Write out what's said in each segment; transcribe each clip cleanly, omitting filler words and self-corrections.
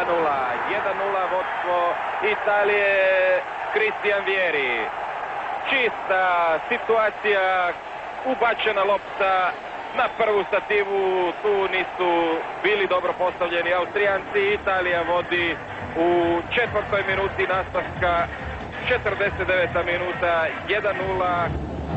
1:0 vodstvo Italije, Cristian Vieri. Čista situacija, ubačena lopta na prvu stativu, tu nisu bili dobro postavljeni Austrijanci. Italija vodi u 4. minuti nastavka, 49. minuta, 1:0.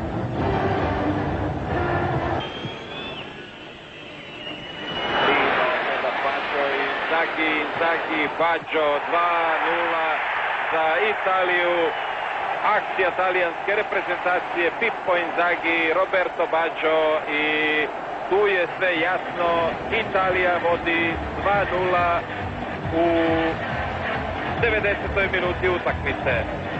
Inzaghi, Baggio, 2:0 za Italiju. Akcija talijanske reprezentacije, Pippo Inzaghi, Roberto Baggio i tu je sve jasno. Italija vodi 2:0 u 90. minuti utakmice.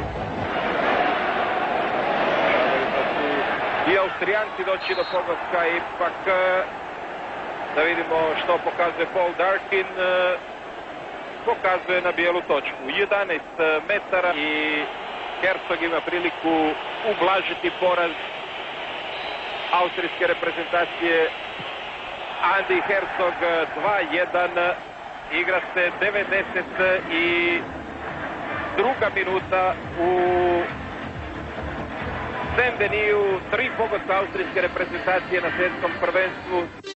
I Austrijanci doći do pogotka, ipak da vidimo što pokazuje Paul Darkin. Pokazuje na bijelu točku. 11 metara i Herzog ima priliku ublažiti poraz austrijske reprezentacije. Andi Herzog 2:1. Igra se 92. minuta u Saint-Denis. 3 pogotka austrijske reprezentacije na svjetskom prvenstvu.